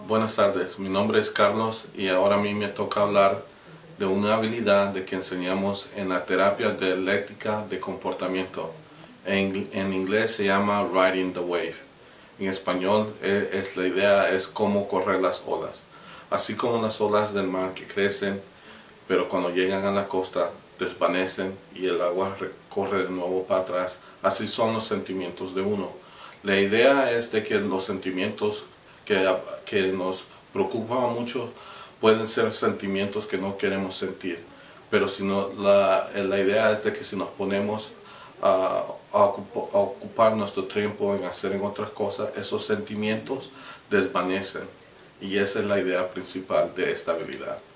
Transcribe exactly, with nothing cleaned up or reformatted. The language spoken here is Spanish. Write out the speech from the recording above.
Buenas tardes, mi nombre es Carlos y ahora a mí me toca hablar de una habilidad de que enseñamos en la terapia dialéctica de comportamiento. En, en inglés se llama Riding the Wave. En español es, es la idea es cómo correr las olas. Así como las olas del mar que crecen, pero cuando llegan a la costa desvanecen y el agua corre de nuevo para atrás. Así son los sentimientos de uno. La idea es de que los sentimientos que, que nos preocupan mucho pueden ser sentimientos que no queremos sentir, pero si no, la, la idea es de que si nos ponemos a, a, ocup, a ocupar nuestro tiempo en hacer en otras cosas, esos sentimientos desvanecen, y esa es la idea principal de esta habilidad.